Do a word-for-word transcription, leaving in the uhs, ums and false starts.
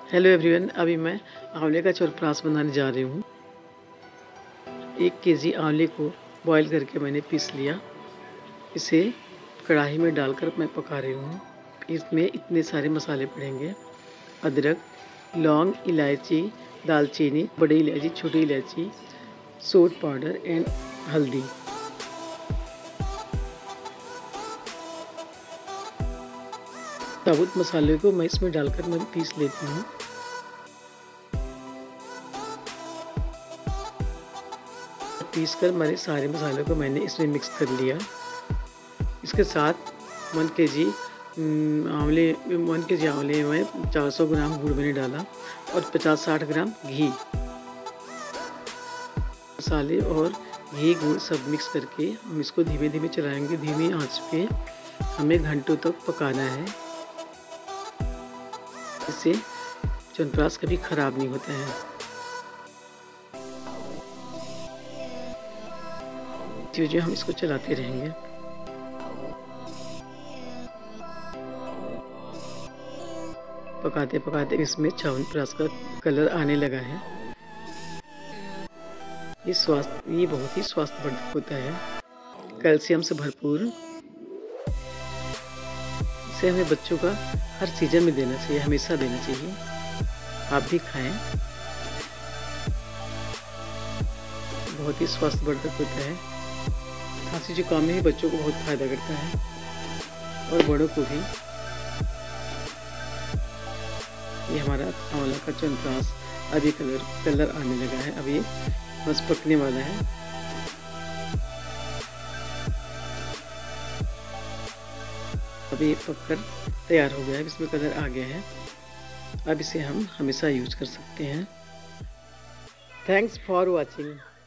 Hello everyone, अभी मैं आंवले का च्यवनप्राश बनाने जा रही हूँ। एक केजी आंवले को बॉईल करके मैंने पीस लिया। इसे कढ़ाई में डालकर मैं पका रही हूँ। इसमें इतने सारे मसाले पड़ेंगे: अदरक, लौंग, इलायची, दालचीनी, बड़ी इलायची, छोटी इलायची, सोट पाउडर एंड हल्दी। साबुत मसाले को मैं इसमें डालकर मैं पीस लेती हूँ। पीस कर मैंने सारे मसालों को मैंने इसमें मिक्स कर लिया। इसके साथ वन के जी आंवले वन के जी आंवले में चार सौ ग्राम गुड़ मैंने डाला और पचास साठ ग्राम घी। मसाले और घी गुड़ सब मिक्स करके हम इसको धीमे धीमे चलाएंगे। धीमी आंच पे हमें घंटों तक पकाना है। इससे च्यवनप्राश कभी ख़राब नहीं होता है। जो हम इसको चलाते रहेंगे। पकाते पकाते इसमें च्यवनप्राश का कलर आने लगा है। ये स्वास्थ्य ये बहुत ही स्वास्थ्यवर्धक होता है, कैल्शियम से भरपूर। इसे हमें बच्चों का हर सीजन में देना चाहिए, हमेशा देना चाहिए। आप भी खाएं। बहुत ही स्वास्थ्यवर्धक होता है। खांसी जुकाम में ही बच्चों को बहुत फायदा करता है और बड़ों को भी। ये हमारा आंवला का च्यवनप्राश अभी कलर कलर आने लगा है। अब ये बस पकने वाला है। अब ये पककर तैयार हो गया है। इसमें कलर आ गया है। अब इसे हम हमेशा यूज कर सकते हैं। Thanks for watching.